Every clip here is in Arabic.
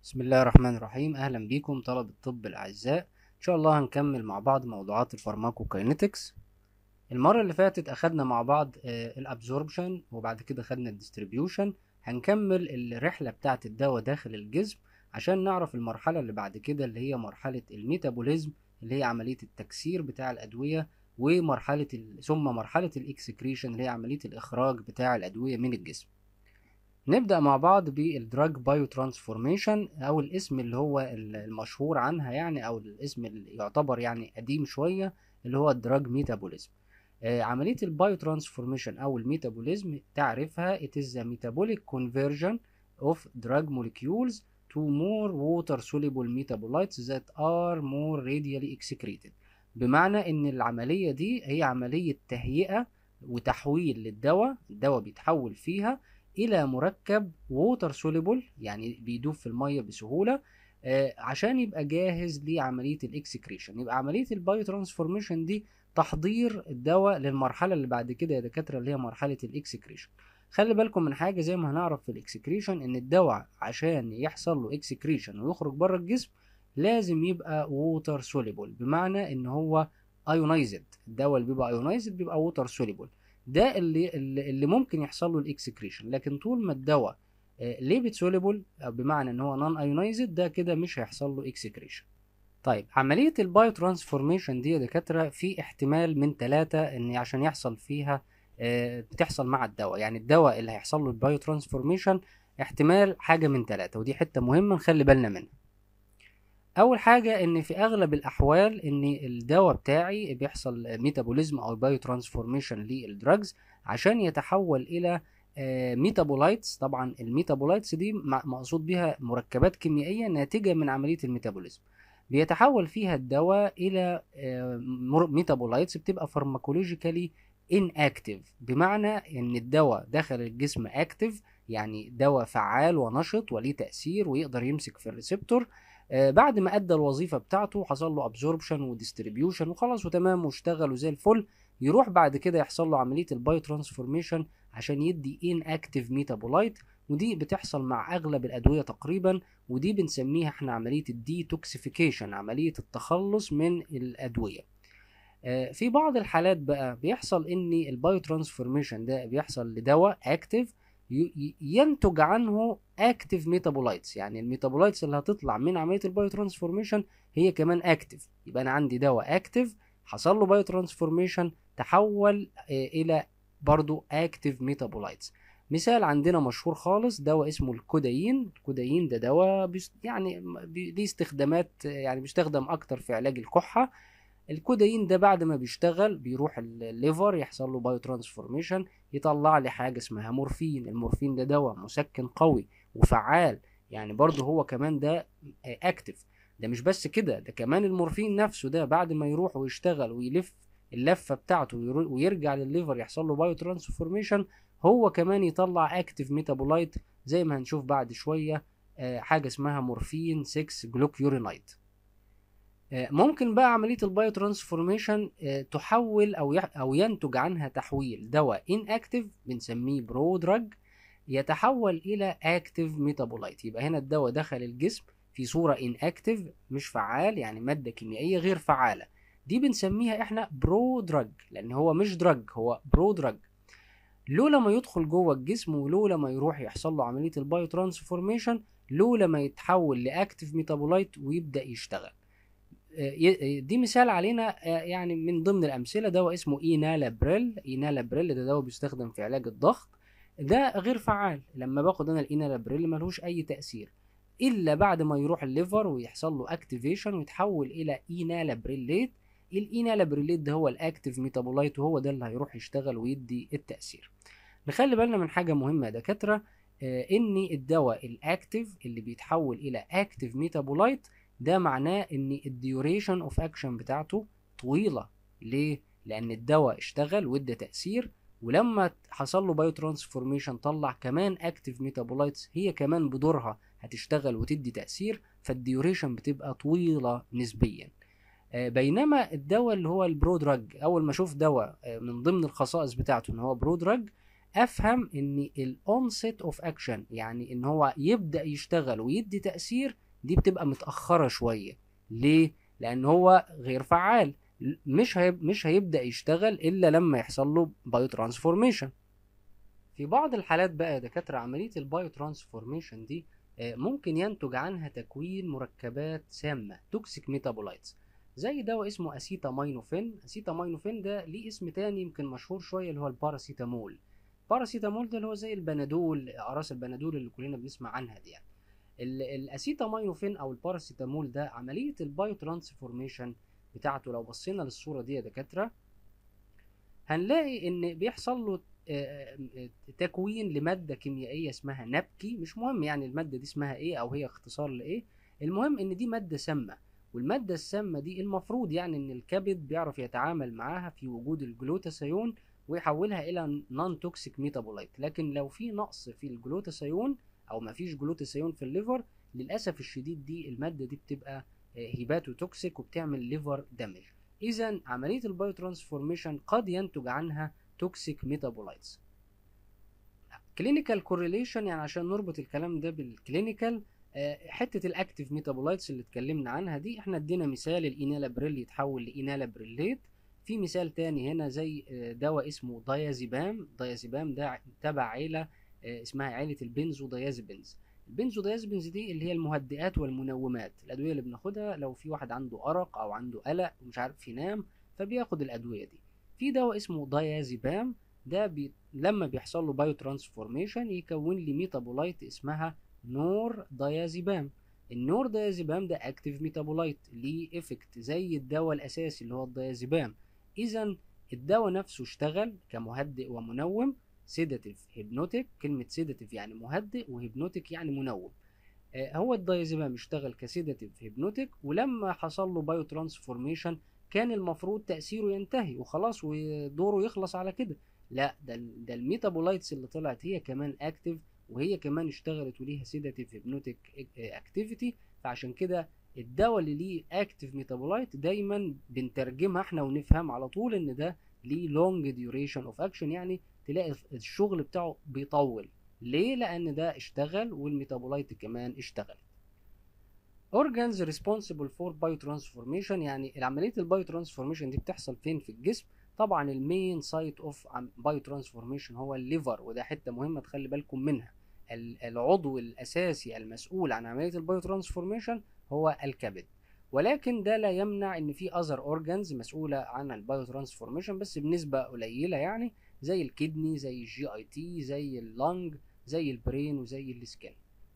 بسم الله الرحمن الرحيم. اهلا بيكم طلبة الطب الاعزاء. ان شاء الله هنكمل مع بعض موضوعات الفارماكوكاينetics. المرة اللي فاتت اخدنا مع بعض الابزوربشن، وبعد كده خدنا الديستريبيوشن. هنكمل الرحلة بتاعة الدواء داخل الجسم عشان نعرف المرحلة اللي بعد كده اللي هي مرحلة الميتابوليزم، اللي هي عملية التكسير بتاع الأدوية، ثم مرحلة الإكسكريشن اللي هي عملية الإخراج بتاع الأدوية من الجسم. نبدأ مع بعض بالدراج بايو ترانسفورميشن، أو الاسم اللي هو المشهور عنها يعني، أو الاسم اللي يعتبر يعني قديم شوية، اللي هو الدراج ميتابوليزم. عملية البايو ترانسفورميشن أو الميتابوليزم تعرفها: it is the metabolic conversion of drug molecules to more water soluble metabolites that are more radially excreted. بمعنى إن العملية دي هي عملية تهيئة وتحويل للدواء. الدواء بيتحول فيها الى مركب ووتر سوليبل، يعني بيدوب في الميه بسهوله، عشان يبقى جاهز لعمليه الاكسكريشن. يبقى عمليه البايو ترانسفورميشن دي تحضير الدواء للمرحله اللي بعد كده يا دكاتره، اللي هي مرحله الاكسكريشن. خلي بالكم من حاجه، زي ما هنعرف في الاكسكريشن، ان الدواء عشان يحصل له اكسكريشن ويخرج بره الجسم لازم يبقى ووتر سوليبل، بمعنى ان هو ايونايزد. الدواء اللي بيبقى ايونايزد بيبقى ووتر سوليبل، ده اللي ممكن يحصل له الاكسكريشن. لكن طول ما الدواء ليبيد سوليبل، بمعنى ان هو نون ايونايزد، ده كده مش هيحصل له اكسكريشن. طيب، عمليه البايو ترانسفورميشن دي يا دكاتره في احتمال من 3 ان عشان يحصل فيها بتحصل مع الدواء. يعني الدواء اللي هيحصل له البايو ترانسفورميشن احتمال حاجه من 3، ودي حته مهمه نخلي بالنا منها. اول حاجه ان في اغلب الاحوال ان الدواء بتاعي بيحصل ميتابوليزم او بايو ترانسفورميشن للدراجز عشان يتحول الى ميتابولايتس. طبعا الميتابولايتس دي مقصود بيها مركبات كيميائيه ناتجه من عمليه الميتابوليزم. بيتحول فيها الدواء الى ميتابولايتس بتبقى فارماكولوجيكالي ان اكتيف، بمعنى ان الدواء داخل الجسم اكتيف، يعني دواء فعال ونشط وليه تاثير ويقدر يمسك في الريسبتور. بعد ما ادى الوظيفه بتاعته حصل له ابزوربشن وديستريبيوشن وخلاص وتمام واشتغل وزي الفل، يروح بعد كده يحصل له عمليه البايو ترانسفورميشن عشان يدي ان اكتيف ميتابولايت. ودي بتحصل مع اغلب الادويه تقريبا، ودي بنسميها احنا عمليه الديتوكسيفيكيشن، عمليه التخلص من الادويه. في بعض الحالات بقى بيحصل ان البايو ترانسفورميشن ده بيحصل لدواء اكتيف ينتج عنه اكتيف ميتابولايتس، يعني الميتابولايتس اللي هتطلع من عمليه البايو ترانسفورميشن هي كمان اكتيف. يبقى انا عندي دواء اكتيف حصل له بايو ترانسفورميشن تحول الى برضو اكتيف ميتابولايتس. مثال عندنا مشهور خالص دواء اسمه الكودايين. الكودايين ده دواء يعني ليه استخدامات، يعني بيستخدم اكتر في علاج الكحه. الكودايين ده بعد ما بيشتغل بيروح الليفر يحصل له بايو ترانسفورميشن، يطلع لي حاجه اسمها مورفين. المورفين ده دواء مسكن قوي وفعال، يعني برضه هو كمان ده اكتف. ده مش بس كده، ده كمان المورفين نفسه ده بعد ما يروح ويشتغل ويلف اللفه بتاعته ويرجع للليفر يحصل له بايو ترانسفورميشن، هو كمان يطلع اكتف ميتابولايت زي ما هنشوف بعد شويه، حاجه اسمها مورفين 6 جلوكيورينايد. ممكن بقى عملية البايو ترانسفورميشن تحول أو ينتج عنها تحويل دواء ان اكتيف بنسميه برو دراج يتحول إلى اكتيف ميتابولايت. يبقى هنا الدواء دخل الجسم في صورة ان اكتيف مش فعال، يعني مادة كيميائية غير فعالة، دي بنسميها احنا برو دراج، لأن هو مش دراج، هو برو دراج. لولا ما يدخل جوه الجسم، ولولا ما يروح يحصل له عملية البايو ترانسفورميشن، لولا ما يتحول لأكتيف ميتابولايت ويبدأ يشتغل. دي مثال علينا، يعني من ضمن الامثله دواء اسمه اينالابريل. اينالابريل ده دواء بيستخدم في علاج الضغط، ده غير فعال. لما باخد انا الاينالابريل ملهوش اي تاثير الا بعد ما يروح الليفر ويحصل له اكتيفيشن ويتحول الى اينالابريليت. الاينالابريليت ده هو الاكتيف ميتابولايت، وهو ده اللي هيروح يشتغل ويدي التاثير. نخلي بالنا من حاجه مهمه يا دكاتره، ان الدواء الاكتيف اللي بيتحول الى اكتيف ميتابولايت ده معناه ان الديوريشن اوف اكشن بتاعته طويله. ليه؟ لان الدواء اشتغل وادى تاثير، ولما حصل له بايو ترانسفورميشن طلع كمان اكتيف ميتابولايتس هي كمان بدورها هتشتغل وتدي تاثير، فالديوريشن بتبقى طويله نسبيا. بينما الدواء اللي هو البرو دراج، اول ما اشوف دواء من ضمن الخصائص بتاعته ان هو برو دراج، افهم ان الاونست اوف اكشن، يعني ان هو يبدا يشتغل ويدي تاثير، دي بتبقى متاخره شويه. ليه؟ لان هو غير فعال، مش هيبدا يشتغل الا لما يحصل له بايو ترانسفورميشن. في بعض الحالات بقى يا دكاتره، عمليه البايو ترانسفورميشن دي ممكن ينتج عنها تكوين مركبات سامه توكسيك ميتابولايتس، زي دواء اسمه اسيتامينوفين. اسيتامينوفين ده ليه اسم تاني يمكن مشهور شويه، اللي هو الباراسيتامول. الباراسيتامول ده اللي هو زي البنادول، اقراص البنادول اللي كلنا بنسمع عنها دي يعني. الاسيتامينوفين او الباراسيتامول ده، عمليه البايو ترانسفورميشن بتاعته لو بصينا للصوره دي يا دكاتره، هنلاقي ان بيحصل له تكوين لماده كيميائيه اسمها نابكي. مش مهم يعني الماده دي اسمها ايه او هي اختصار لايه، المهم ان دي ماده سامه. والماده السامه دي المفروض يعني ان الكبد بيعرف يتعامل معاها في وجود الجلوتاثيون ويحولها الى نون توكسيك ميتابولايت. لكن لو في نقص في الجلوتاثيون او ما فيش جلوتاثيون في الليفر، للاسف الشديد دي الماده دي بتبقى هيباتو توكسيك وبتعمل ليفر دامج. اذا عمليه البايو ترانسفورميشن قد ينتج عنها توكسيك ميتابولايتس. كلينيكال كورليشن، يعني عشان نربط الكلام ده بالكلينيكال، حته الاكتيف ميتابولايتس اللي اتكلمنا عنها دي، احنا ادينا مثال الانالابريل يتحول لانالابريليت. في مثال تاني هنا زي دواء اسمه دايازيبام. دايازيبام ده تبع عيله اسمها عيله البنزودايازيبينز. البنزودايازيبينز دي اللي هي المهدئات والمنومات، الادويه اللي بناخدها لو في واحد عنده ارق او عنده قلق ومش عارف ينام فبياخد الادويه دي. في دواء اسمه دايازيبام ده لما بيحصل له بايو ترانسفورميشن يكون لي ميتابولايت اسمها نور دايازيبام. النور دايازيبام ده اكتيف ميتابولايت ليه افكت زي الدواء الاساسي اللي هو الدايازيبام. اذا الدواء نفسه اشتغل كمهدئ ومنوم، سيداتيف هيبنوتيك. كلمة سيداتيف يعني مهدئ وهيبنوتيك يعني منوم. هو الدايازيبام اشتغل كسيداتيف هيبنوتيك، ولما حصل له بايو ترانسفورميشن كان المفروض تأثيره ينتهي وخلاص ودوره يخلص على كده. لا، ده الميتابولايتس اللي طلعت هي كمان اكتيف، وهي كمان اشتغلت وليها سيداتيف هيبنوتيك اكتيفيتي. فعشان كده الدواء اللي ليه اكتيف ميتابولايت دايما بنترجمها احنا ونفهم على طول ان ده ليه لونج ديوريشن اوف اكشن، يعني تلاقي الشغل بتاعه بيطول. ليه؟ لان ده اشتغل والميتابولايت كمان اشتغل. organs responsible for biotransformation، يعني عمليه البايوترانسفورميشن دي بتحصل فين في الجسم؟ طبعا المين سايت اوف بايوترانسفورميشن هو الليفر، وده حته مهمه تخلي بالكم منها. العضو الاساسي المسؤول عن عمليه البايوترانسفورميشن هو الكبد. ولكن ده لا يمنع ان في اذر اورجانز مسؤوله عن البايوترانسفورميشن بس بنسبه قليله، يعني زي الكدني، زي الجي اي تي، زي اللنج، زي البرين، وزي السكين.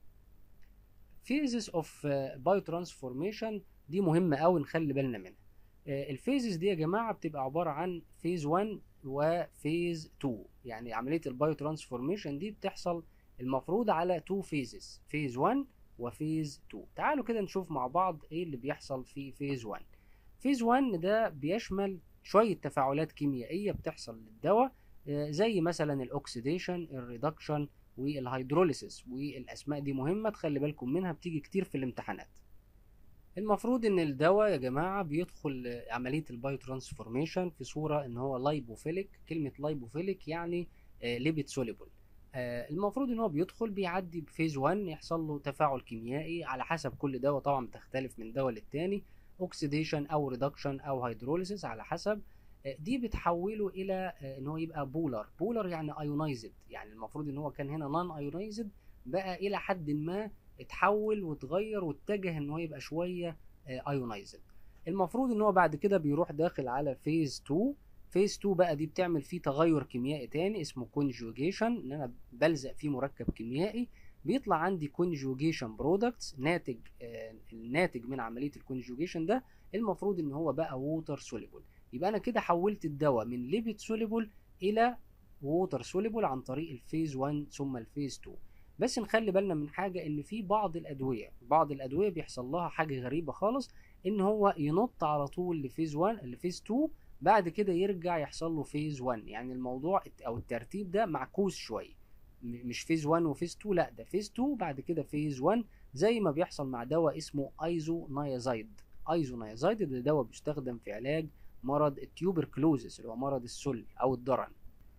phases of biotransformation دي مهمة أوي نخلي بالنا منها. الفيزز دي يا جماعة بتبقى عبارة عن فيز 1 وفيز 2. يعني عملية البايو ترانسفورميشن دي بتحصل المفروض على 2 فيزز، فيز 1 وفيز 2. تعالوا كده نشوف مع بعض ايه اللي بيحصل في فيز 1. فيز 1 ده بيشمل شوية تفاعلات كيميائية بتحصل للدواء، زي مثلا الاكسيديشن، الريدكشن، والهيدروليسيس. والاسماء دي مهمه تخلي بالكم منها، بتيجي كتير في الامتحانات. المفروض ان الدواء يا جماعه بيدخل عمليه البايو ترانسفورميشن في صوره ان هو لايبوفيليك. كلمه لايبوفيليك يعني ليبيد سوليبل. المفروض ان هو بيدخل بيعدي بفيز 1، يحصل له تفاعل كيميائي على حسب كل دواء، طبعا بتختلف من دواء للتاني، اوكسيديشن او ريدكشن او هيدروليسيس على حسب. دي بتحوله الى ان هو يبقى بولر يعني ايونايزد. يعني المفروض ان هو كان هنا نون ايونايزد، بقى الى حد ما اتحول واتغير واتجه ان هو يبقى شويه ايونايزد. المفروض ان هو بعد كده بيروح داخل على فيز 2. فيز 2 بقى دي بتعمل فيه تغير كيميائي تاني اسمه كونجوجيشن، ان انا بلزق فيه مركب كيميائي، بيطلع عندي كونجوجيشن برودكتس، ناتج الناتج من عمليه الكونجوجيشن ده المفروض ان هو بقى ووتر سوليبل. يبقى انا كده حولت الدواء من ليبيد سوليبل الى ووتر سوليبل عن طريق الفيز 1 ثم الفيز 2. بس نخلي بالنا من حاجه، ان في بعض الادويه بيحصل لها حاجه غريبه خالص، ان هو ينط على طول لفيز 1 لفيز 2 بعد كده يرجع يحصل له فيز 1. يعني الموضوع او الترتيب ده معكوس شويه، مش فيز 1 وفيز 2، لا ده فيز 2 بعد كده فيز 1، زي ما بيحصل مع دواء اسمه ايزونيازايد. ايزونيازايد ده دواء بيستخدم في علاج مرض التيوبركلوزس اللي هو مرض السل او الضرن.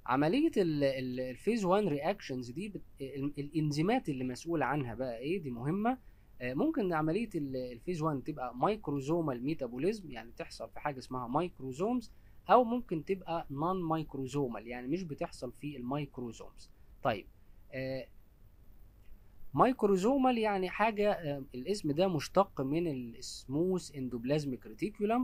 عملية الفيز 1 رياكشنز دي الانزيمات اللي مسؤولة عنها بقى ايه، دي مهمة. ممكن عملية الفيز 1 تبقى مايكروزومال ميتابوليزم، يعني تحصل في حاجة اسمها مايكروزومز، او ممكن تبقى نون مايكروزومال، يعني مش بتحصل في المايكروزومز. طيب مايكروزومال يعني حاجة الاسم ده مشتق من السموث اندوبلازميك ريتيكولم،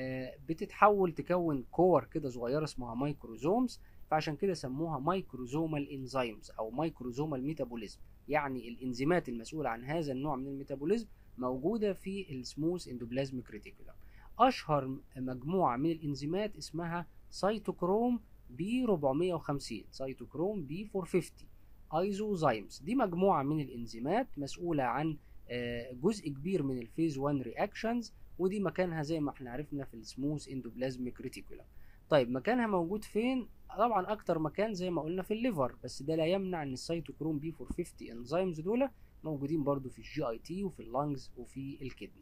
بتتحول تكون كور كده صغيرة اسمها مايكروزومز، فعشان كده سموها مايكروزومال انزيمز او مايكروزومال ميتابوليزم. يعني الانزيمات المسؤولة عن هذا النوع من الميتابوليزم موجودة في السموث اندوبلازميك ريتيكولم. اشهر مجموعة من الانزيمات اسمها سيتوكروم بي 450، سيتوكروم بي 450 ايزوزايمز. دي مجموعة من الانزيمات مسؤولة عن جزء كبير من الفيز 1 رياكشنز، ودي مكانها زي ما احنا عرفنا في السموث اندوبلازميك ريتيكولم. طيب مكانها موجود فين؟ طبعا اكتر مكان زي ما قلنا في الليفر، بس ده لا يمنع ان السيتوكروم بي 450 انزيمز دول موجودين برضو في الجي اي تي وفي اللانجز وفي الكدني.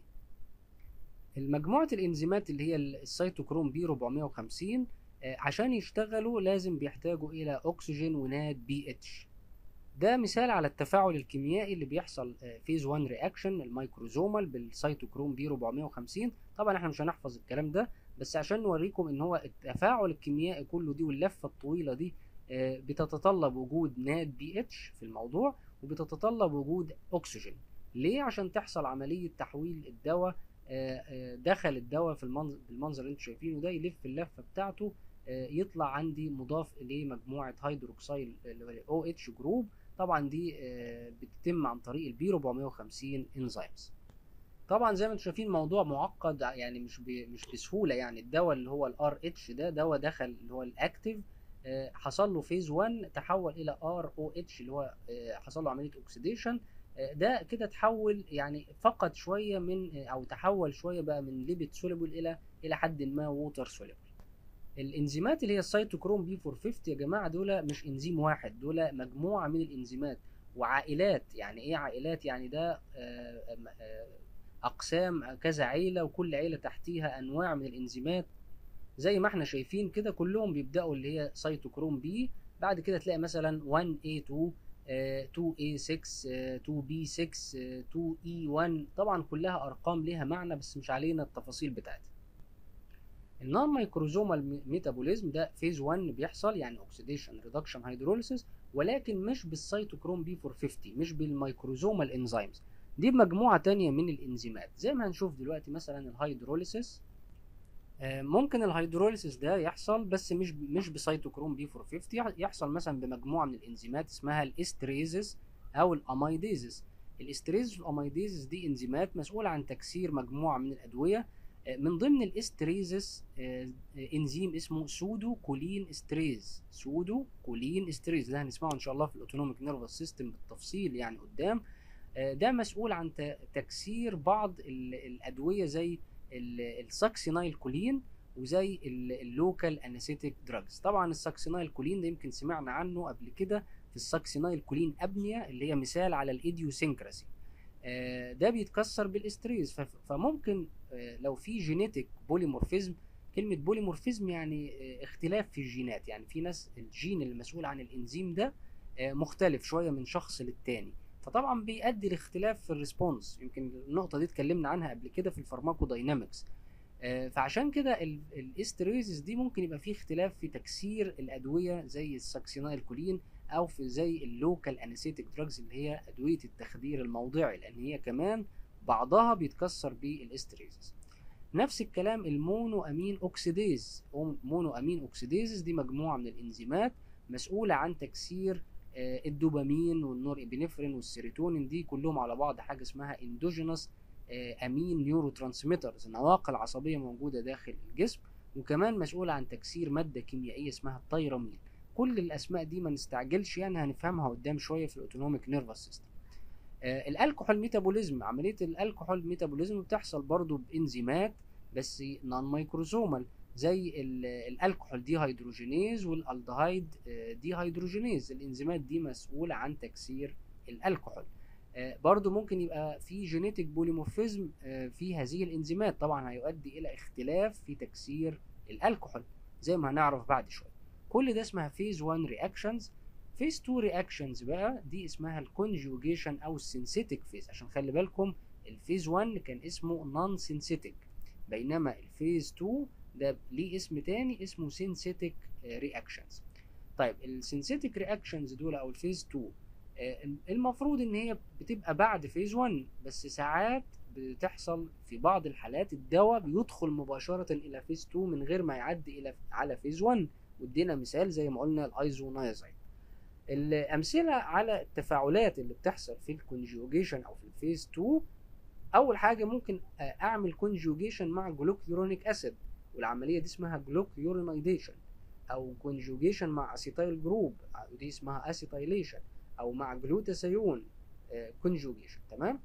المجموعة الانزيمات اللي هي السيتوكروم بي 450 عشان يشتغلوا لازم بيحتاجوا الى اكسجين وناد بي اتش. ده مثال على التفاعل الكيميائي اللي بيحصل فيز 1 رياكشن المايكروزومال بالسيتوكروم بي 450. طبعا احنا مش هنحفظ الكلام ده، بس عشان نوريكم ان هو التفاعل الكيميائي كله دي واللفه الطويله دي بتتطلب وجود ناد بي اتش في الموضوع، وبتتطلب وجود اكسجين. ليه؟ عشان تحصل عمليه تحويل الدواء، دخل الدواء في بالمنظر اللي انتم شايفينه ده، يلف اللفه بتاعته، يطلع عندي مضاف اليه مجموعه هيدروكسيل او اتش جروب. طبعا دي بتتم عن طريق البي 450 انزيمز. طبعا زي ما انتم شايفين الموضوع معقد، يعني مش بسهوله. يعني الدواء اللي هو الار اتش ده دواء دخل اللي هو الاكتيف، حصل له فيز 1 تحول الى ار او اتش اللي هو حصل له عمليه اوكسيديشن. ده كده تحول، يعني فقد شويه من او تحول شويه بقى من ليبيد سوليبل الى حد ما ووتر سوليبل. الانزيمات اللي هي السيتوكروم بي 450 يا جماعه دول مش انزيم واحد، دول مجموعه من الانزيمات وعائلات. يعني ايه عائلات؟ يعني ده اقسام كذا عيله، وكل عيله تحتيها انواع من الانزيمات. زي ما احنا شايفين كده كلهم بيبداوا اللي هي سيتوكروم بي، بعد كده تلاقي مثلا 1A2 2A6 2B6 2E1. طبعا كلها ارقام ليها معنى بس مش علينا التفاصيل بتاعتها. النون مايكروزومال ميتابوليزم ده فيز 1 بيحصل، يعني اوكسيديشن ريدكشن هيدروليسيس، ولكن مش بالسيتوكروم بي 450، مش بالمايكروزومال انزيمز، دي بمجموعه تانية من الانزيمات زي ما هنشوف دلوقتي. مثلا الهيدروليسيس، ممكن الهيدروليسيس ده يحصل بس مش بسيتوكروم بي 450، يحصل مثلا بمجموعه من الانزيمات اسمها الاستريزز او الاميديزز. الاستريزز والاميديزز دي انزيمات مسؤوله عن تكسير مجموعه من الادويه. من ضمن الاستريزز انزيم اسمه سودو كولين استريز. سودو كولين استريز ده هنسمعه ان شاء الله في الاوتونوميك نيرفس سيستم بالتفصيل يعني قدام. ده مسؤول عن تكسير بعض الادويه زي الساكسينايل كولين وزي اللوكال انستيك دراجز. طبعا الساكسينايل كولين ده يمكن سمعنا عنه قبل كده في الساكسينايل كولين ابنيا اللي هي مثال على الايديوسينكراسي. ده بيتكسر بالاستريز. فممكن لو في جينيتك بوليمورفيزم، كلمة بوليمورفيزم يعني اختلاف في الجينات، يعني في ناس الجين اللي مسؤول عن الانزيم ده مختلف شوية من شخص للتاني، فطبعا بيؤدي لاختلاف في الريسبونس. يمكن النقطة دي اتكلمنا عنها قبل كده في الفارماكو داينامكس. فعشان كده الاستريزز دي ممكن يبقى فيه اختلاف في تكسير الادوية زي الساكسينايل كولين او في زي اللوكال انستيك دراجز اللي هي ادويه التخدير الموضعي، لان هي كمان بعضها بيتكسر بالاستريزز. نفس الكلام المونو امين اوكسيديز. مونو امين اوكسيديز دي مجموعه من الانزيمات مسؤوله عن تكسير الدوبامين والنور ابنفرين والسيروتونين. دي كلهم على بعض حاجه اسمها اندوجينوس امين نيورو ترانسميترز، نواقل عصبيه موجوده داخل الجسم، وكمان مسؤوله عن تكسير ماده كيميائيه اسمها التيرامين. كل الاسماء دي ما نستعجلش، يعني هنفهمها قدام شويه في الاوتونوميك نيرفس سيستم. الكحول ميتابوليزم، عمليه الكحول ميتابوليزم بتحصل برضو بانزيمات بس نون مايكروزومال، زي الكحول دي هيدروجينيز والالدهايد دي هيدروجينيز. الانزيمات دي مسؤوله عن تكسير الكحول. برضو ممكن يبقى في جينيتك بوليمورفيزم في هذه الانزيمات، طبعا هيؤدي الى اختلاف في تكسير الكحول زي ما هنعرف بعد شويه. كل ده اسمها فيز 1 رياكشنز. فيز 2 رياكشنز بقى دي اسمها الكونجوجيشن او السينثيتك فيز، عشان خلي بالكم الفيز 1 كان اسمه نون سينثيتك، بينما الفيز 2 ده ليه اسم تاني اسمه سينثيتك رياكشنز. طيب السينثيتك رياكشنز دول او الفيز 2 المفروض ان هي بتبقى بعد فيز 1، بس ساعات بتحصل في بعض الحالات الدواء بيدخل مباشرة الى فيز 2 من غير ما يعدي الى على فيز 1، وادينا مثال زي ما قلنا الايزونايزين. الامثله على التفاعلات اللي بتحصل في الكونجوجيشن او في الفيز 2، اول حاجه ممكن اعمل كونجوجيشن مع جلوكيورونيك اسيد، والعمليه دي اسمها جلوكيورونايديشن، او كونجوجيشن مع اسيتايل جروب ودي اسمها اسيتايليشن، او مع جلوتاثيون كونجوجيشن. تمام.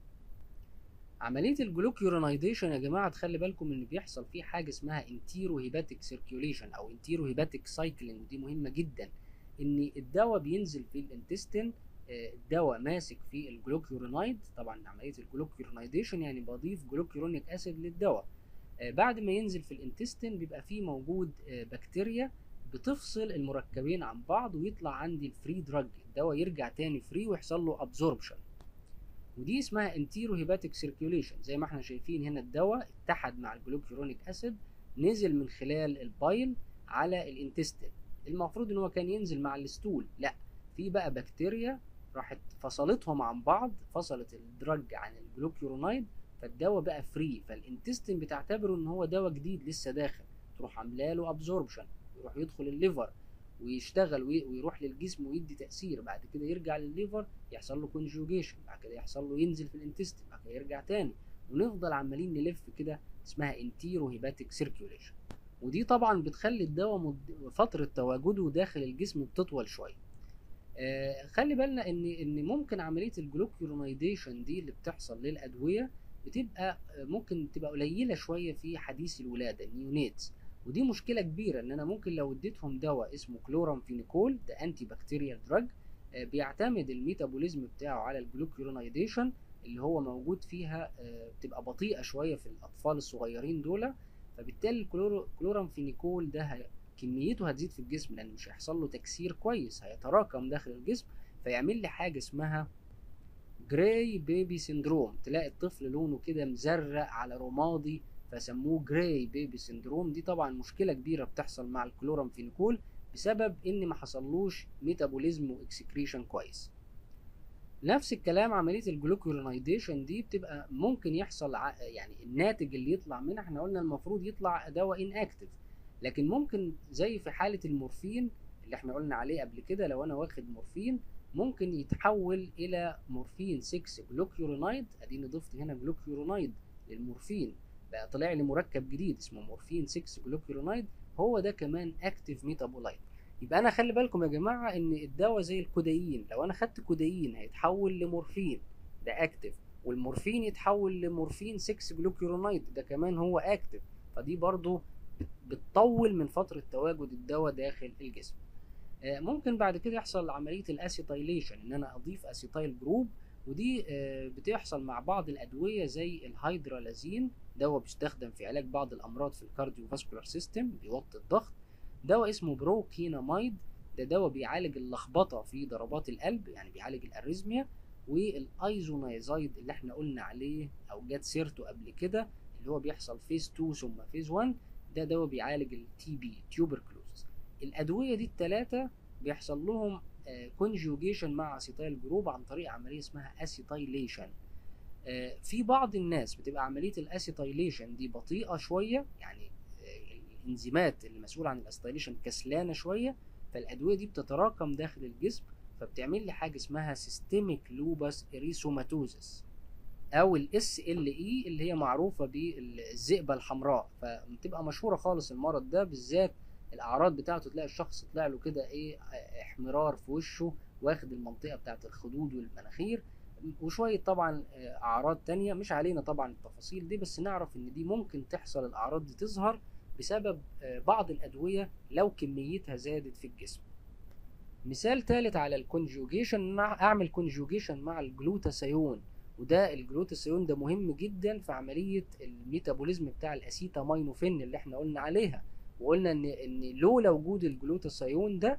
عمليه الجلوكيورونايديشن يا جماعه تخلي بالكم ان بيحصل فيه حاجه اسمها انتيرو هيباتيك سيركيوليشن او انتيرو هيباتيك سايكلينج، ودي مهمه جدا. ان الدواء بينزل في الانتستين، الدواء ماسك في الجلوكيورونايد، طبعا عمليه الجلوكيورونايديشن يعني بضيف جلوكيورونيك اسيد للدواء. بعد ما ينزل في الانتستين بيبقى فيه موجود بكتيريا بتفصل المركبين عن بعض، ويطلع عندي الفري دراج، الدواء يرجع تاني فري ويحصل له ابزوربشن، ودي اسمها انتيرو هيباتيك سيركيوليشن. زي ما احنا شايفين هنا الدواء اتحد مع الجلوكيورونيك اسيد، نزل من خلال البايل على الانتستين. المفروض ان هو كان ينزل مع الستول، لا، في بقى بكتيريا راحت فصلتهم عن بعض، فصلت الدرج عن الجلوكيورونايد، فالدواء بقى فري، فالانتستين بتعتبره ان هو دواء جديد لسه داخل، تروح عامله له ابزوربشن، يروح يدخل الليفر ويشتغل ويروح للجسم ويدي تأثير، بعد كده يرجع للليفر يحصل له كونجوجيشن، بعد كده يحصل له ينزل في الانتستين، بعد كده يرجع تاني، ونفضل عمالين نلف كده، اسمها انتيرو هيباتيك سيركيوليشن. ودي طبعا بتخلي الدواء فترة تواجده داخل الجسم بتطول شوية. خلي بالنا ان ممكن عملية الجلوكيورونايديشن دي اللي بتحصل للأدوية بتبقى ممكن تبقى قليلة شوية في حديث الولادة النيونيتس، ودي مشكلة كبيرة. ان انا ممكن لو اديتهم دواء اسمه كلورامفينيكول، ده انتي بكتيريال دراج، بيعتمد الميتابوليزم بتاعه على الجلوكيورونايديشن اللي هو موجود فيها، بتبقى بطيئة شوية في الأطفال الصغيرين دول، فبالتالي الكلورامفينيكول ده كميته هتزيد في الجسم، لأن مش هيحصل له تكسير كويس، هيتراكم داخل الجسم، فيعمل لي حاجة اسمها جراي بيبي سيندروم، تلاقي الطفل لونه كده مزرق على رمادي، فسموه جراي بيبي سيندروم. دي طبعا مشكلة كبيرة بتحصل مع الكلورامفينيكول بسبب ان ما حصلوش ميتابوليزم واكسكريشن كويس. نفس الكلام عملية الجلوكيورونايديشن دي بتبقى ممكن يحصل يعني الناتج اللي يطلع منها، احنا قلنا المفروض يطلع دواء اناكتيف، لكن ممكن زي في حالة المورفين اللي احنا قلنا عليه قبل كده، لو انا واخد مورفين ممكن يتحول الى مورفين 6 جلوكيورونايد، اديني ضفت هنا جلوكيورونايد للمورفين، بقى طلع لي مركب جديد اسمه مورفين 6 جلوكيورونايد، هو ده كمان اكتيف ميتابولايت. يبقى انا خلي بالكم يا جماعه ان الدواء زي الكودايين، لو انا خدت كودايين هيتحول لمورفين ده اكتيف، والمورفين يتحول لمورفين 6 جلوكيورونايد ده كمان هو اكتيف، فدي برضو بتطول من فتره تواجد الدواء داخل الجسم. ممكن بعد كده يحصل عمليه الاسيتايليشن، ان انا اضيف اسيتايل جروب، ودي بتحصل مع بعض الادويه زي الهيدرالازين، دواء بيستخدم في علاج بعض الامراض في الكارديوفاسكولار سيستم، بيوطي الضغط. دواء اسمه بروكيناميد، ده دواء بيعالج اللخبطه في ضربات القلب، يعني بيعالج الاريزميا. والايزونايزايد اللي احنا قلنا عليه او جت سيرته قبل كده، اللي هو بيحصل فيز 2 ثم فيز 1، ده دواء بيعالج التي بي تيوبركلوزس. الادويه دي الثلاثه بيحصل لهم كونجوجيشن مع اسيتايل جروب عن طريق عمليه اسمها اسيتايليشن. في بعض الناس بتبقى عمليه الاسيتايليشن دي بطيئه شويه، يعني الانزيمات اللي مسؤوله عن الاسيتايليشن كسلانه شويه، فالادويه دي بتتراكم داخل الجسم، فبتعمل لي حاجه اسمها سيستميك لوبس اريثوماتوزس، او الاس ال اي اللي هي معروفه بالذئبه الحمراء، فبتبقى مشهوره خالص المرض ده بالذات. الاعراض بتاعته تلاقي الشخص طلع له كده ايه، احمرار في وشه، واخد المنطقه بتاعه الخدود والمناخير، وشويه طبعا اعراض تانية مش علينا طبعا التفاصيل دي، بس نعرف ان دي ممكن تحصل، الاعراض دي تظهر بسبب بعض الادويه لو كميتها زادت في الجسم. مثال ثالث على الكونجوجيشن، اعمل كونجوجيشن مع الجلوتاثيون، وده الجلوتاثيون ده مهم جدا في عمليه الميتابوليزم بتاع الاسيتامينوفين اللي احنا قلنا عليها، وقلنا ان لولا وجود الجلوتاثيون ده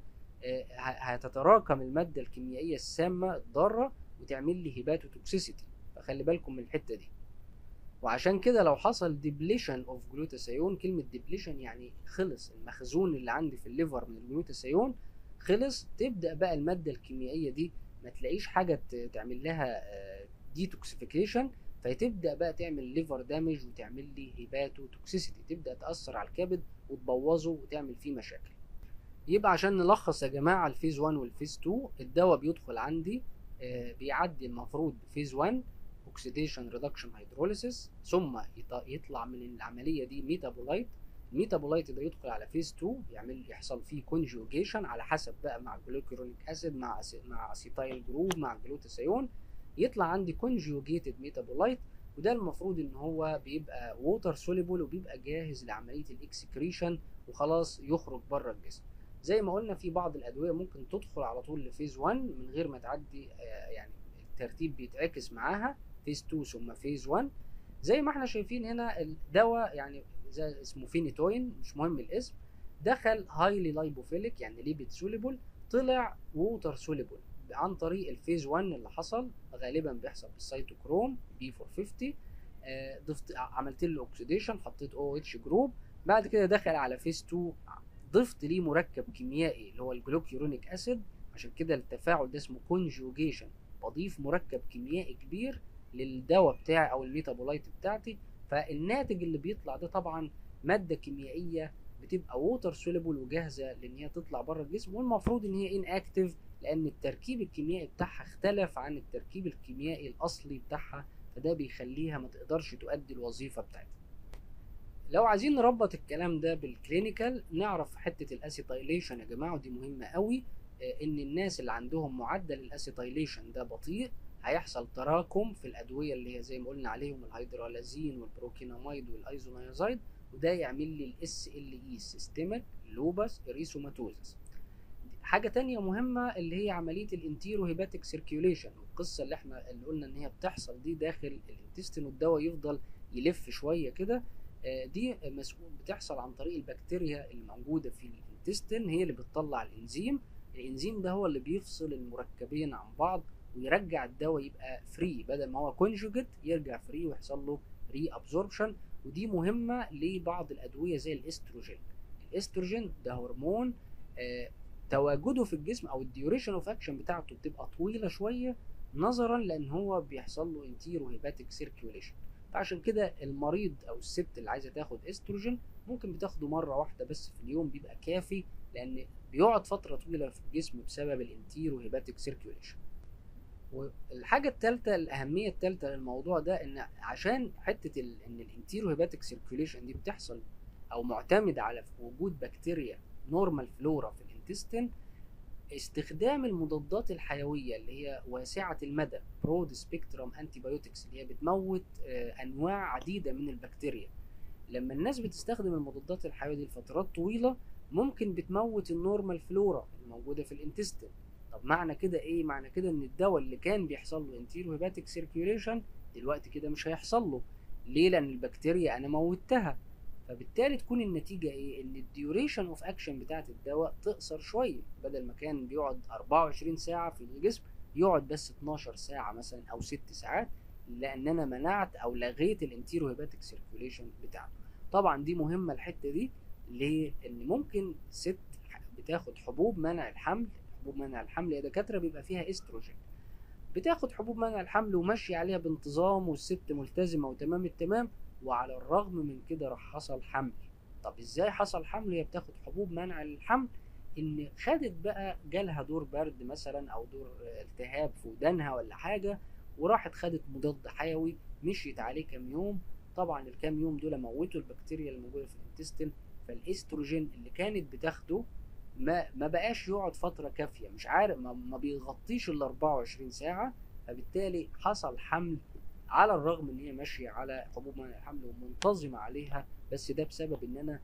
هتتراكم الماده الكيميائيه السامه الضاره وتعمل لي هيباتوتوكسيسيتي، فخلي بالكم من الحته دي. وعشان كده لو حصل ديبليشن اوف جلوتاثيون، كلمه ديبليشن يعني خلص المخزون اللي عندي في الليفر من الجلوتاثيون خلص، تبدا بقى الماده الكيميائيه دي ما تلاقيش حاجه تعمل لها ديتوكسيفيكيشن، فتبدا بقى تعمل ليفر دامج وتعمل لي هيباتوتوكسيسيتي، تبدا تاثر على الكبد وتبوظه وتعمل فيه مشاكل. يبقى عشان نلخص يا جماعه الفيز 1 والفيز 2، الدواء بيدخل عندي بيعدي المفروض بفيز 1 اوكسيديشن ريدكشن هيدروليسيس، ثم يطلع من العمليه دي ميتابولايت. الميتابولايت ده يدخل على فيز 2 يحصل فيه كونجوجيشن على حسب بقى مع الجلوكيرونيك اسيد مع اسيتايل جروب مع الجلوتاثيون، يطلع عندي كونجوجيتد ميتابولايت، وده المفروض ان هو بيبقى ووتر سوليبل وبيبقى جاهز لعمليه الاكسكريشن وخلاص يخرج بره الجسم. زي ما قلنا في بعض الادويه ممكن تدخل على طول لفيز 1 من غير ما تعدي، يعني الترتيب بيتعكس معاها فيز 2 ثم فيز 1. زي ما احنا شايفين هنا الدواء يعني زي اسمه فينيتوين، مش مهم الاسم، دخل هايلي لايبوفيليك يعني ليبيد سوليبل، طلع ووتر سوليبل عن طريق الفيز 1 اللي حصل غالبا بيحصل بالسيتوكروم بي 450. ضفت عملت له اوكسيديشن، حطيت او اتش جروب، بعد كده دخل على فيز 2 ضفت ليه مركب كيميائي اللي هو الجلوكيورونيك اسيد، عشان كده التفاعل ده اسمه كونجوجيشن، بضيف مركب كيميائي كبير للدواء بتاعي او الميتابولايت بتاعتي، فالناتج اللي بيطلع ده طبعا ماده كيميائيه بتبقى ووتر سوليبل وجاهزه لان هي تطلع بره الجسم، والمفروض ان هي ان اكتف لان التركيب الكيميائي بتاعها اختلف عن التركيب الكيميائي الاصلي بتاعها، فده بيخليها ما تقدرش تؤدي الوظيفه بتاعتها. لو عايزين نربط الكلام ده بالكلينيكال نعرف حته الاسيتايليشن يا جماعه، ودي مهمه قوي. ان الناس اللي عندهم معدل الاسيتايليشن ده بطيء هيحصل تراكم في الادويه اللي هي زي ما قلنا عليهم الهيدرالازين والبروكيناميد والايزونيازايد، وده يعمل لي الاس ال اي سيستميك لوبس اريثوماتوزس. حاجه تانية مهمه اللي هي عمليه الانتيرو هيباتيك سيركيوليشن، القصه اللي قلنا ان هي بتحصل دي داخل الانتستين والدواء يفضل يلف شويه كده، دي مسؤول بتحصل عن طريق البكتيريا الموجوده في الانتستين، هي اللي بتطلع الانزيم. الانزيم ده هو اللي بيفصل المركبين عن بعض ويرجع الدواء يبقى فري، بدل ما هو كونجوجيت يرجع فري ويحصل له ري ابزوربشن، ودي مهمه لبعض الادويه زي الاستروجين. الاستروجين ده هرمون تواجده في الجسم او الديوريشن اوف اكشن بتاعته بتبقى طويله شويه نظرا لان هو بيحصل له انتيرو هيباتيك سيركيوليشن، فعشان كده المريض او الست اللي عايزه تاخد استروجين ممكن بتاخده مره واحده بس في اليوم بيبقى كافي، لان بيقعد فتره طويله في الجسم بسبب الانتيرو هيباتيك سيركيوليشن. والحاجه الثالثه الاهميه الثالثه للموضوع ده ان عشان حته ان الانتيرو هيباتيك سيركيوليشن دي بتحصل او معتمد على وجود بكتيريا نورمال فلورا في الانتستين، استخدام المضادات الحيويه اللي هي واسعه المدى برود سبيكترم انتي بايوتكس اللي هي بتموت انواع عديده من البكتيريا. لما الناس بتستخدم المضادات الحيويه دي لفترات طويله ممكن بتموت النورمال فلورا الموجوده في الانتستين. طب معنى كده ايه؟ معنى كده ان الدواء اللي كان بيحصل له انتيرو هيباتيك سيركيوليشن دلوقتي كده مش هيحصل له. ليه؟ لان البكتيريا انا موتها. فبالتالي تكون النتيجة ايه؟ ان الديوريشن اوف اكشن بتاعت الدواء تقصر شوية، بدل ما كان بيقعد 24 ساعة في الجسم يقعد بس 12 ساعة مثلا او 6 ساعات، لان انا منعت او لغيت الانتيرو هيباتيك سيركيوليشن بتاعته. طبعا دي مهمة الحتة دي، ليه؟ ان ممكن ست بتاخد حبوب منع الحمل، حبوب منع الحمل يا دكاترة بيبقى فيها استروجين، بتاخد حبوب منع الحمل وماشية عليها بانتظام والست ملتزمة وتمام التمام، وعلى الرغم من كده راح حصل حمل. طب ازاي حصل حمل؟ هي بتاخد حبوب منع الحمل، ان خدت بقى جالها دور برد مثلا او دور التهاب في ودانها ولا حاجة، وراحت خدت مضاد حيوي مشيت عليه كام يوم، طبعا الكام يوم دول موتوا البكتيريا الموجودة في الانتستين، فالاستروجين اللي كانت بتاخده ما بقاش يقعد فترة كافية، مش عارف ما بيغطيش ال 24 ساعة، فبالتالي حصل حمل على الرغم ان هي ماشية على حبوب منع الحمل ومنتظمة عليها، بس ده بسبب ان انا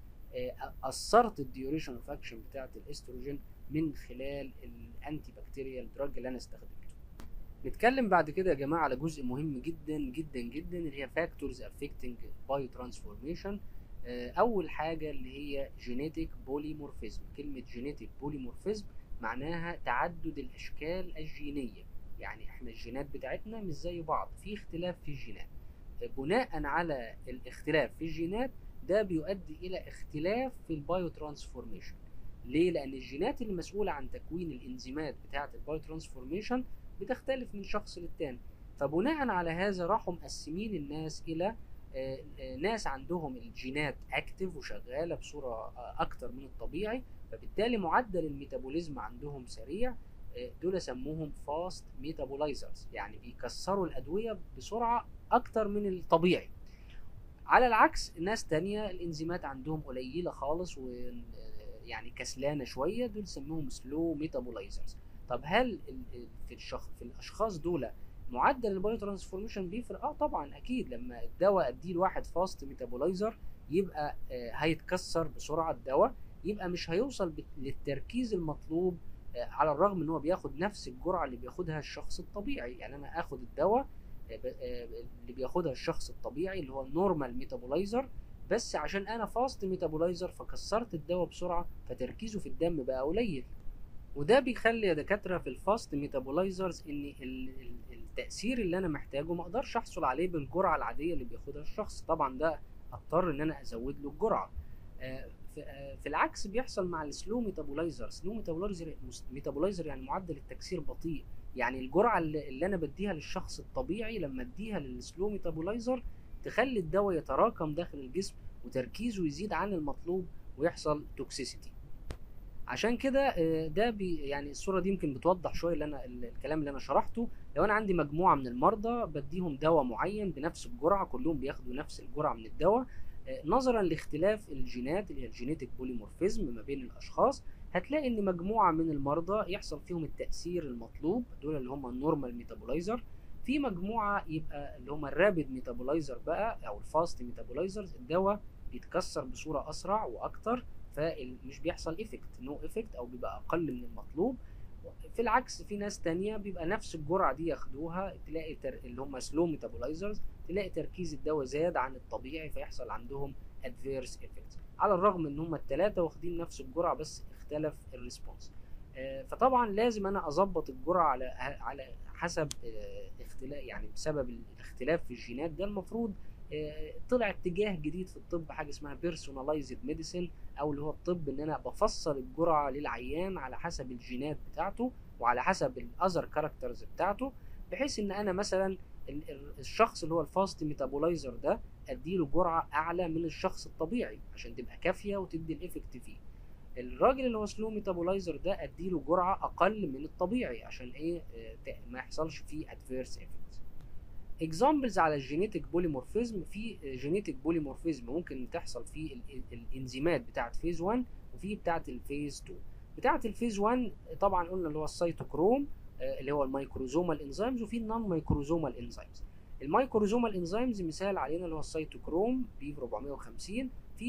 اثرت الديوريشن اوف اكشن بتاعت الاستروجين من خلال الانتي بكتيريال دراج اللي انا استخدمته. نتكلم بعد كده يا جماعة على جزء مهم جدا جدا جدا اللي هي فاكتورز افكتنج بايو ترانسفورميشن. اول حاجه اللي هي جينيتك بوليمورفيزم. كلمه جينيتك بوليمورفيزم معناها تعدد الاشكال الجينيه، يعني احنا الجينات بتاعتنا مش زي بعض، في اختلاف في الجينات. بناء على الاختلاف في الجينات ده بيؤدي الى اختلاف في البايو ترانسفورميشن. ليه؟ لان الجينات اللي مسؤوله عن تكوين الانزيمات بتاعه البايو ترانسفورميشن بتختلف من شخص للتاني. فبناء على هذا راحوا مقسمين الناس الى ناس عندهم الجينات اكتف وشغاله بصوره اكتر من الطبيعي، فبالتالي معدل الميتابوليزم عندهم سريع. دول سموهم فاست ميتابولايزرز، يعني بيكسروا الادويه بسرعه اكتر من الطبيعي. على العكس ناس تانية الانزيمات عندهم قليله خالص ويعني كسلانه شويه، دول سموهم سلو ميتابولايزرز. طب هل في الاشخاص دول معدل البايو ترانسفورميشن بيفرق؟ طبعا اكيد. لما الدواء اديه لواحد فاست ميتابولايزر يبقى هيتكسر بسرعه الدواء، يبقى مش هيوصل للتركيز المطلوب، على الرغم ان هو بياخد نفس الجرعه اللي بياخدها الشخص الطبيعي. يعني انا اخد الدواء اللي بياخدها الشخص الطبيعي اللي هو النورمال ميتابولايزر، بس عشان انا فاست ميتابولايزر فكسرت الدواء بسرعه فتركيزه في الدم بقى قليل. وده بيخلي يا دكاتره في الفاست ميتابولايزرز ان التاثير اللي انا محتاجه ما اقدرش احصل عليه بالجرعه العاديه اللي بياخدها الشخص. طبعا ده اضطر ان انا ازود له الجرعه. في العكس بيحصل مع السلو ميتابولايزر. سلو ميتابولايزر يعني معدل التكسير بطيء، يعني الجرعه اللي انا بديها للشخص الطبيعي لما اديها للسلو ميتابولايزر تخلي الدواء يتراكم داخل الجسم وتركيزه يزيد عن المطلوب ويحصل توكسيسيتي. عشان كده ده يعني الصوره دي يمكن بتوضح شويه اللي انا الكلام اللي انا شرحته. لو انا عندي مجموعه من المرضى بديهم دواء معين بنفس الجرعه، كلهم بياخدوا نفس الجرعه من الدواء، نظرا لاختلاف الجينات اللي هي الجينيتك بوليمورفيزم ما بين الاشخاص، هتلاقي ان مجموعه من المرضى يحصل فيهم التاثير المطلوب، دول اللي هم النورمال ميتابولايزر. في مجموعه يبقى اللي هم الرابيد ميتابولايزر بقى او الفاست ميتابولايزرز، الدواء بيتكسر بصوره اسرع واكتر، فمش بيحصل نو افكت او بيبقى اقل من المطلوب. في العكس في ناس تانية بيبقى نفس الجرعة دي ياخدوها تلاقي اللي هم سلو ميتابولايزرز، تلاقي تركيز الدواء زاد عن الطبيعي فيحصل عندهم ادفيرس افكتس، على الرغم ان هم الثلاثة واخدين نفس الجرعة بس اختلف الريسبونس. فطبعا لازم انا اظبط الجرعة على حسب اختلاف، يعني بسبب الاختلاف في الجينات ده. المفروض طلع اتجاه جديد في الطب حاجه اسمها بيرسوناليزد ميديسين، او اللي هو الطب ان انا بفصل الجرعه للعيان على حسب الجينات بتاعته وعلى حسب الاذر كاركترز بتاعته، بحيث ان انا مثلا الشخص اللي هو الفاست ميتابولايزر ده اديله جرعه اعلى من الشخص الطبيعي عشان تبقى كافيه وتدي الافكت فيه. الراجل اللي هو سلو ميتابولايزر ده اديله جرعه اقل من الطبيعي عشان ايه ما يحصلش فيه ادفيرس افكتس. اكزامبلز على الجينيتك بوليمورفيزم. في جينيتك بوليمورفيزم ممكن تحصل في الانزيمات بتاعه فيز 1 وفي بتاعه الفيز 2. بتاعه الفيز 1 طبعا قلنا اللي هو السيتوكروم اللي هو الميكروزومال انزيمز، وفي النون ميكروزومال انزيمز. الميكروزومال انزيمز مثال علينا اللي هو السيتوكروم بي 450.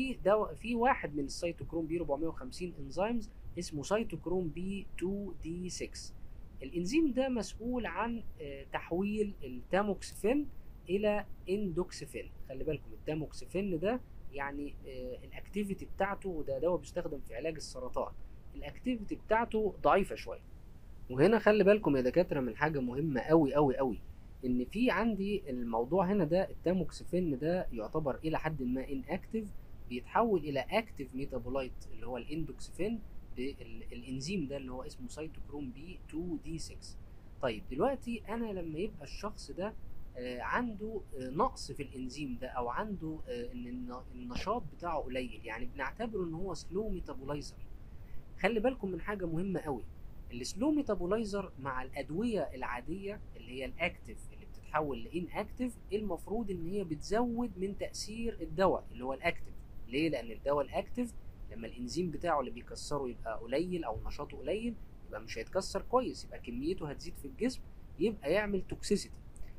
في واحد من السيتوكروم بي 450 انزيمز اسمه سيتوكروم بي 2 دي 6. الانزيم ده مسؤول عن تحويل التاموكسفين الى اندوكسفين. خلي بالكم التاموكسفين ده يعني الاكتيفيتي بتاعته، وده دواء بيستخدم في علاج السرطان، الاكتيفيتي بتاعته ضعيفه شويه. وهنا خلي بالكم يا دكاتره من حاجه مهمه قوي قوي قوي، ان في عندي الموضوع هنا ده التاموكسفين ده يعتبر الى حد ما ان اكتيف، بيتحول الى اكتيف ميتابولايت اللي هو الاندوكسفين بالانزيم ده اللي هو اسمه سيتوكروم بي 2 دي 6. طيب دلوقتي انا لما يبقى الشخص ده عنده نقص في الانزيم ده او عنده ان النشاط بتاعه قليل، يعني بنعتبره ان هو سلو ميتابولايزر. خلي بالكم من حاجه مهمه قوي، السلو ميتابولايزر مع الادويه العاديه اللي هي الاكتيف اللي بتتحول لان اكتيف، المفروض ان هي بتزود من تاثير الدواء اللي هو الاكتيف. ليه؟ لان الدواء الاكتيف لما الانزيم بتاعه اللي بيكسره يبقى قليل او نشاطه قليل يبقى مش هيتكسر كويس، يبقى كميته هتزيد في الجسم، يبقى يعمل توكسيسيتي.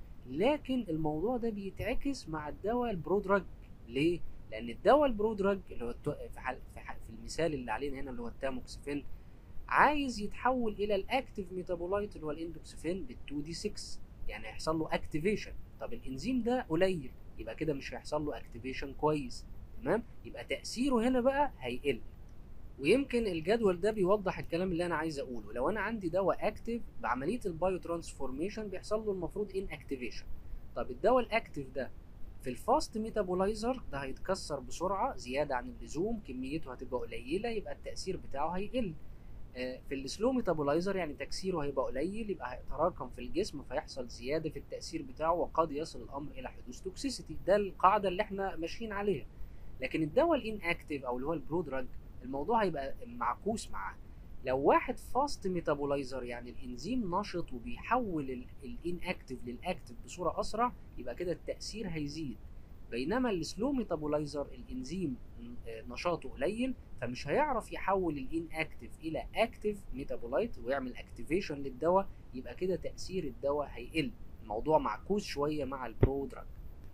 لكن الموضوع ده بيتعكس مع الدواء البرودراج. ليه؟ لان الدواء البرودراج اللي هو في المثال اللي علينا هنا اللي هو التاموكسفين عايز يتحول الى الاكتيف ميتابولايت اللي هو الاندوكسفين بال 2 دي 6، يعني هيحصل له اكتيفيشن. طب الانزيم ده قليل يبقى كده مش هيحصل له اكتيفيشن كويس، تمام؟ يبقى تأثيره هنا بقى هيقل. ويمكن الجدول ده بيوضح الكلام اللي انا عايز اقوله. لو انا عندي دواء اكتف بعمليه البايو ترانسفورميشن بيحصل له المفروض ان اكتيفيشن. طب الدواء الاكتف ده في الفاست ميتابولايزر ده هيتكسر بسرعه زياده عن اللزوم، كميته هتبقى قليله، يبقى التاثير بتاعه هيقل. في السلو ميتابولايزر يعني تكسيره هيبقى قليل، يبقى هيتراكم في الجسم فيحصل زياده في التاثير بتاعه، وقد يصل الامر الى حدوث توكسيسيتي. ده القاعده اللي احنا ماشيين عليها. لكن الدواء الان اكتف او اللي هو البرودراج الموضوع هيبقى معكوس معاه. لو واحد فاست ميتابولايزر يعني الانزيم نشط وبيحول الان اكتف للاكتف بصوره اسرع، يبقى كده التاثير هيزيد. بينما السلو ميتابولايزر الانزيم نشاطه قليل، فمش هيعرف يحول الان اكتف الى اكتف ميتابولايت ويعمل اكتيفيشن للدواء، يبقى كده تاثير الدواء هيقل. الموضوع معكوس شويه مع البرودراج.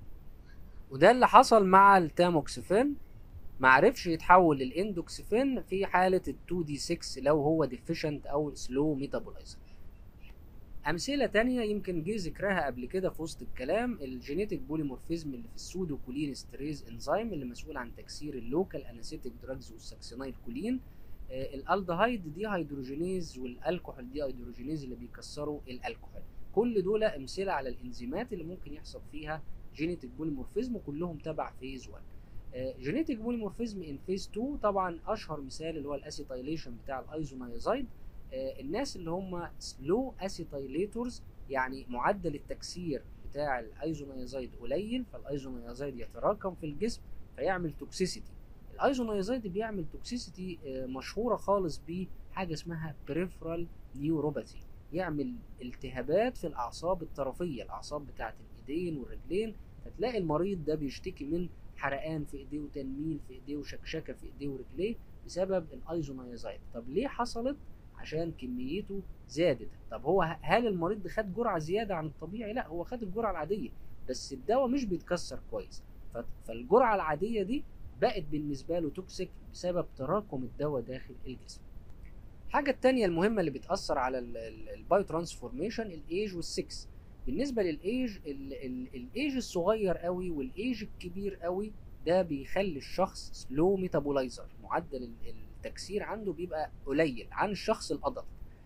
وده اللي حصل مع التاموكسيفين، معرفش يتحول للاندوكسيفين في حالة ال 2D6 لو هو ديفيشنت او سلو ميتابولايزر. امثلة تانية يمكن جه ذكرها قبل كده في وسط الكلام، الجينيتك بوليمورفيزم اللي في السودو كولين ستريز انزيم اللي مسؤول عن تكسير اللوكال انستيك دراجز والساكسينايل كولين، الالدهايد دي هيدروجينيز والالكحول دي هيدروجينيز اللي بيكسروا الالكحول. كل دول امثلة على الانزيمات اللي ممكن يحصل فيها جينيتك بوليمورفيزم، وكلهم تبع فيز 1. جينيتك بوليمورفيزم ان فيز 2 طبعا اشهر مثال اللي هو الاسيتايليشن بتاع الايزونيازايد. الناس اللي هم سلو اسيتايليتورز يعني معدل التكسير بتاع الايزونيازايد قليل، فالايزونيازايد يتراكم في الجسم فيعمل توكسيسيتي. الايزونيازايد بيعمل توكسيسيتي مشهوره خالص بحاجه اسمها بريفرال نيوروباثي، يعمل التهابات في الاعصاب الطرفيه، الاعصاب بتاعه الايدين والرجلين، فتلاقي المريض ده بيشتكي من حرقان في ايديه وتنميل في ايديه وشكشكه في ايديه ورجليه بسبب الايزونيازايد. طب ليه حصلت؟ عشان كميته زادت. طب هو هل المريض خد جرعه زياده عن الطبيعي؟ لا، هو خد الجرعه العاديه، بس الدواء مش بيتكسر كويس، فالجرعه العاديه دي بقت بالنسبه له توكسيك بسبب تراكم الدواء داخل الجسم. الحاجه التانية المهمه اللي بتاثر على البايو ترانسفورميشن الايج والسكس. بالنسبه للايج، الايج الصغير قوي والايج الكبير قوي ده بيخلي الشخص سلو ميتابولايزر، معدل التكسير عنده بيبقى قليل عن الشخص الادلت.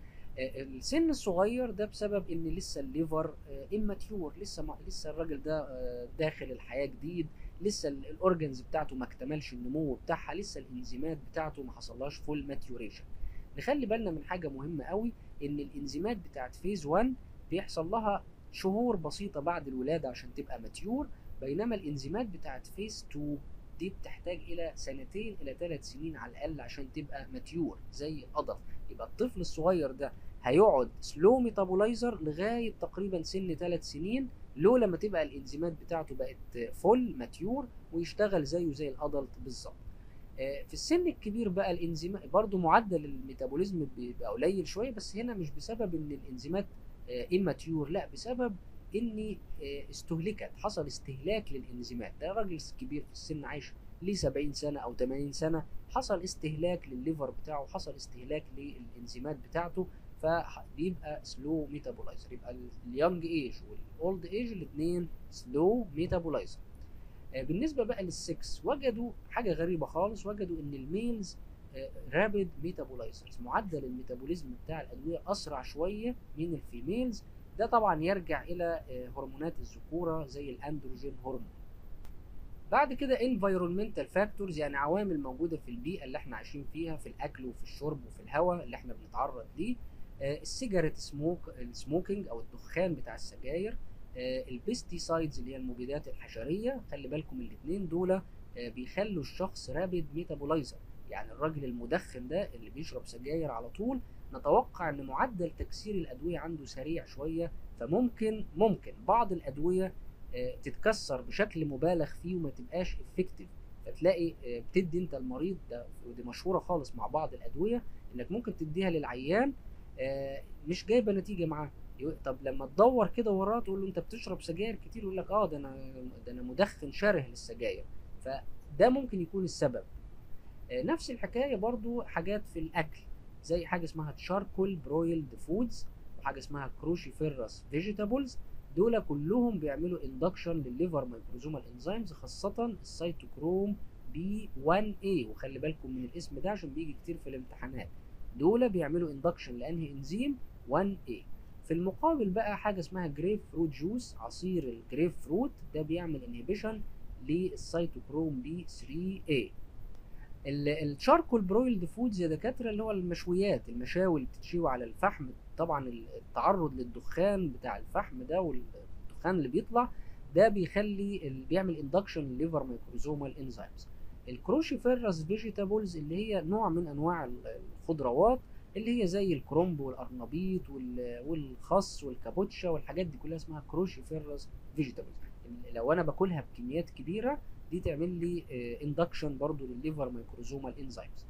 السن الصغير ده بسبب ان لسه الليفر اماتيور، لسه الراجل ده داخل الحياه جديد، لسه الاورجنز بتاعته ما اكتملش النمو بتاعها، لسه الانزيمات بتاعته ما حصلهاش فول ماتيوريشن. نخلي بالنا من حاجه مهمه قوي، ان الانزيمات بتاعت فيز 1 بيحصل لها شهور بسيطه بعد الولاده عشان تبقى ماتيور، بينما الانزيمات بتاعت فيز 2 دي بتحتاج الى 2 إلى 3 سنين على الاقل عشان تبقى ماتيور زي الادلت. يبقى الطفل الصغير ده هيقعد سلو ميتابولايزر لغايه تقريبا سن 3 سنين، لولا ما تبقى الانزيمات بتاعته بقت فول ماتيور ويشتغل زيه زي الادلت بالظبط. في السن الكبير بقى الانزيمات برضو معدل الميتابوليزم بيبقى قليل شويه، بس هنا مش بسبب ان الانزيمات اماتيور، لا، بسبب ان استهلكت، حصل استهلاك للانزيمات. ده راجل كبير في السن عايش ليه 70 سنه او 80 سنه، حصل استهلاك للليفر بتاعه، حصل استهلاك للانزيمات بتاعته، فبيبقى سلو ميتابولايزر. يبقى اليونج ايج والاولد ايج الاثنين سلو ميتابولايزر. بالنسبه بقى للسكس وجدوا حاجه غريبه خالص، وجدوا ان الميلز رابيد ميتابولايزرز، معدل الميتابوليزم بتاع الادويه اسرع شويه من الفيميلز. ده طبعا يرجع الى هرمونات الذكوره زي الاندروجين هرمون. بعد كده environmental factors يعني عوامل موجوده في البيئه اللي احنا عايشين فيها، في الاكل وفي الشرب وفي الهواء اللي احنا بنتعرض ليه، السيجاريت السموكينج او الدخان بتاع السجاير، البيستيسايدز اللي هي المبيدات الحشريه. خلي بالكم الاثنين دول بيخلوا الشخص رابيد ميتابولايزر، يعني الراجل المدخن ده اللي بيشرب سجاير على طول نتوقع ان معدل تكسير الادويه عنده سريع شويه، فممكن بعض الادويه تتكسر بشكل مبالغ فيه وما تبقاش افكتيف، فتلاقي بتدي انت المريض ده، ودي مشهوره خالص مع بعض الادويه انك ممكن تديها للعيان مش جايبه نتيجه معاه. طب لما تدور كده وراه تقول له انت بتشرب سجاير كتير، يقول لك ده انا مدخن شره للسجاير، فده ممكن يكون السبب. نفس الحكايه برضو حاجات في الاكل زي حاجه اسمها تشاركول برويلد فودز وحاجه اسمها كروشيفيرس فيجيتابلز، دول كلهم بيعملوا اندكشن للليفر مايكروزومال انزيمز، خاصه السيتوكروم بي 1A، وخلي بالكم من الاسم ده عشان بيجي كتير في الامتحانات. دول بيعملوا اندكشن لانهي انزيم؟ 1A. في المقابل بقى حاجه اسمها جريب فروت جوس، عصير الجريب فروت ده بيعمل انهبيشن للسيتوكروم بي 3A. الشاركول برويلد فودز يا دكاتره اللي هو المشويات، المشاوي اللي بتتشوي على الفحم، طبعا التعرض للدخان بتاع الفحم ده والدخان اللي بيطلع ده بيعمل اندكشن لليفر مايكروزومال انزيمز. الكروشيفيرس فيجيتابلز اللي هي نوع من انواع الخضروات اللي هي زي الكرنب والقرنبيط والخس والكابوتشا والحاجات دي كلها اسمها كروشيفيرس فيجيتابلز. لو انا باكلها بكميات كبيره دي تعمل لي اندكشن برضو للليفر مايكروزومال انزيمز.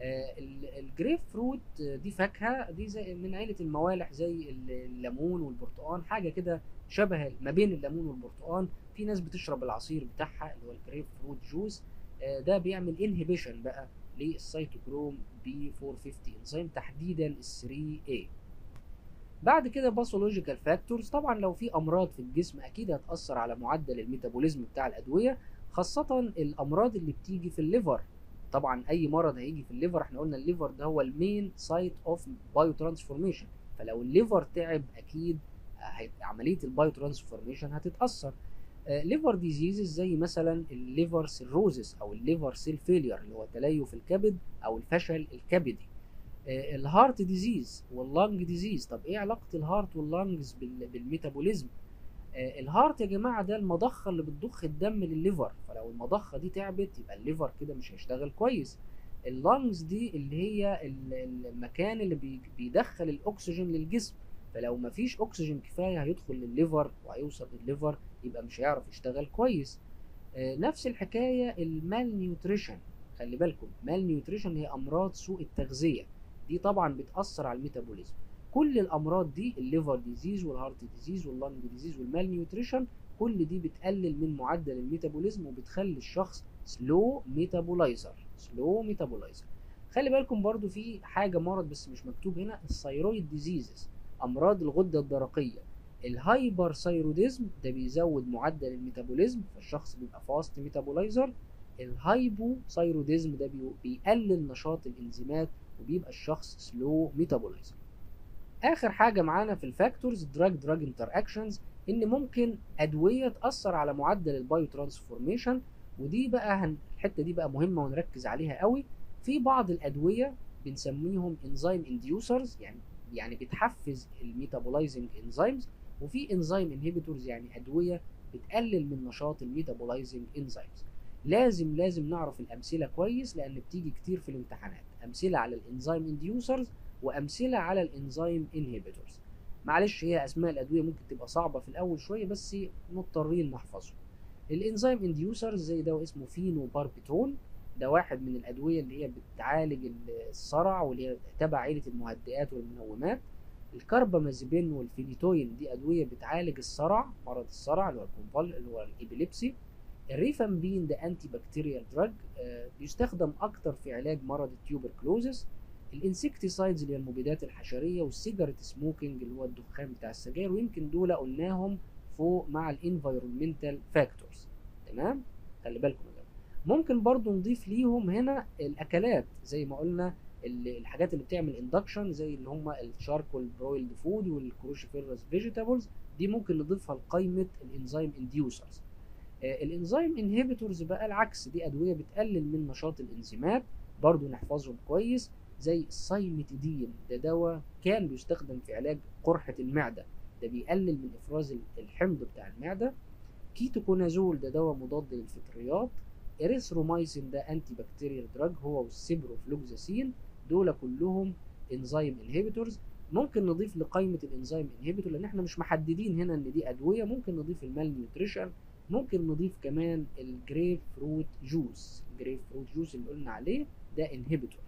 الجريب فروت دي فاكهه، دي زي من عيله الموالح زي الليمون والبرتقال، حاجه كده شبه ما بين الليمون والبرتقال. في ناس بتشرب العصير بتاعها اللي هو الجريب فروت جوس، ده بيعمل انهبيشن بقى للسيتوكروم بي 450 انزيم، تحديدا ال 3A. بعد كده باثولوجيكال فاكتورز، طبعا لو في امراض في الجسم اكيد هتاثر على معدل الميتابوليزم بتاع الادويه، خاصه الامراض اللي بتيجي في الليفر. طبعا اي مرض هيجي في الليفر، احنا قلنا الليفر ده هو المين سايت اوف بايو ترانسفورميشن، فلو الليفر تعب اكيد عمليه البايو ترانسفورميشن هتتاثر. ليفر ديزيزز زي مثلا الليفر سيروزس او الليفر سيل فيلير اللي هو تليف الكبد او الفشل الكبدي. الهارت ديزيز واللانج ديزيز. طب ايه علاقه الهارت واللانجز بالميتابوليزم؟ الهارت يا جماعه ده المضخه اللي بتضخ الدم للليفر، فلو المضخه دي تعبت يبقى الليفر كده مش هيشتغل كويس. اللانجز دي اللي هي المكان اللي بيدخل الاكسجين للجسم، فلو مفيش اكسجين كفايه هيدخل للليفر وهيوصل للليفر يبقى مش هيعرف يشتغل كويس. نفس الحكايه المال نيوتريشن، خلي بالكم مال نيوتريشن هي امراض سوء التغذيه، دي طبعا بتاثر على الميتابوليزم. كل الامراض دي الليفر ديزيز والهارت ديزيز واللانج ديزيز والمال نيوتريشن كل دي بتقلل من معدل الميتابوليزم وبتخلي الشخص سلو ميتابولايزر. خلي بالكم برضو في حاجه مرض بس مش مكتوب هنا، الثيرويد ديزيزز، امراض الغده الدرقيه. الهايبر ثيروديزم ده بيزود معدل الميتابوليزم فالشخص بيبقى فاست ميتابولايزر. الهايبو ثيروديزم ده بيقلل نشاط الانزيمات وبيبقى الشخص سلو ميتابولايزر. اخر حاجه معانا في الفاكتورز دراج انتر اكشنز، ان ممكن ادويه تاثر على معدل البايو ترانسفورميشن، ودي بقى الحته دي بقى مهمه ونركز عليها قوي. في بعض الادويه بنسميهم انزيم انديوسرز، يعني بتحفز الميتابولايزنج انزيمز، وفي انزيم انهبيتورز يعني ادويه بتقلل من نشاط الميتابولايزنج انزيمز. لازم نعرف الامثله كويس لان بتيجي كتير في الامتحانات، امثله على الانزيم انديوسرز وامثله على الانزيم انهبيتورز. معلش هي اسماء الادويه ممكن تبقى صعبه في الاول شويه بس مضطرين نحفظهم. الانزيم انديوسرز زي دواء اسمه فينوباربيتول، ده واحد من الادويه اللي هي بتعالج الصرع واللي هي تبع عيله المهدئات والمنومات. الكربامازيبين والفينيتوين دي ادويه بتعالج الصرع، مرض الصرع اللي هو الابيليبسي. الريفامبين ده انتي بكتيريال دراج، بيستخدم اكتر في علاج مرض التيوبركلوزس. الانسكتيسايدز اللي هي المبيدات الحشريه، والسيجارت سموكينج اللي هو الدخان بتاع السجاير، ويمكن دول قلناهم فوق مع الانفايرمنتال فاكتورز. تمام، خلي بالكم يا جماعه. ممكن برضو نضيف ليهم هنا الاكلات زي ما قلنا، الحاجات اللي بتعمل اندكشن زي اللي هم الشاركول برويلد فود والكروشيفيرس فيجيتابلز، دي ممكن نضيفها لقائمه الانزيم انديوسرز. الانزيم انهبيتورز بقى العكس، دي ادويه بتقلل من نشاط الانزيمات، برضو نحفظهم كويس زي السايمتيدين، ده دواء كان بيستخدم في علاج قرحه المعده، ده بيقلل من افراز الحمض بتاع المعده. كيتوكونازول ده دواء مضاد للفطريات. اريثرومايسين ده انتي بكتيريال دراج هو والسيبروفلوكساسين، دول كلهم انزيم انهبيتورز. ممكن نضيف لقائمه الانزيم انهبيتور لان احنا مش محددين هنا ان دي ادويه، ممكن نضيف المال نيوتريشن، ممكن نضيف كمان الجريب فروت جوس. اللي قلنا عليه ده انهبيتور.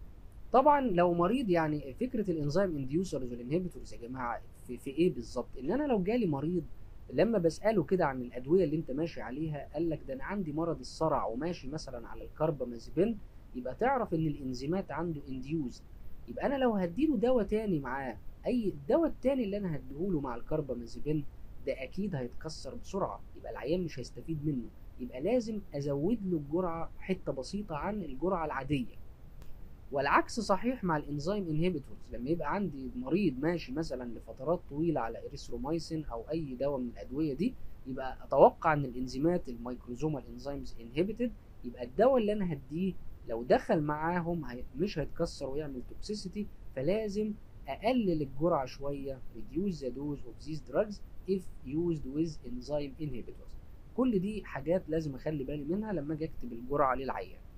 طبعا لو مريض، يعني فكره الانزيم انديوسرز والانهبيتورز يا جماعه في ايه بالظبط؟ ان انا لو جالي مريض لما بساله كده عن الادويه اللي انت ماشي عليها قال لك ده انا عندي مرض الصرع وماشي مثلا على الكربامازيبين، يبقى تعرف ان الانزيمات عنده انديوز. يبقى انا لو هديله دواء تاني معاه، اي الدواء التاني اللي انا هديهوله مع الكربامازيبين ده اكيد هيتكسر بسرعه، يبقى العيان مش هيستفيد منه، يبقى لازم ازود له الجرعه حته بسيطه عن الجرعه العاديه. والعكس صحيح مع الانزيم انهبيتورز، لما يبقى عندي مريض ماشي مثلا لفترات طويله على اريثرومايسين او اي دواء من الادويه دي، يبقى اتوقع ان الانزيمات الميكروزومال انزيمز انهبيتد، يبقى الدواء اللي انا هديه لو دخل معاهم مش هيتكسر ويعمل توكسيسيتي، فلازم اقلل الجرعه شويه reduce the dose of these drugs if used with enzyme inhibitors. كل دي حاجات لازم اخلي بالي منها لما اجي اكتب الجرعه للعيان.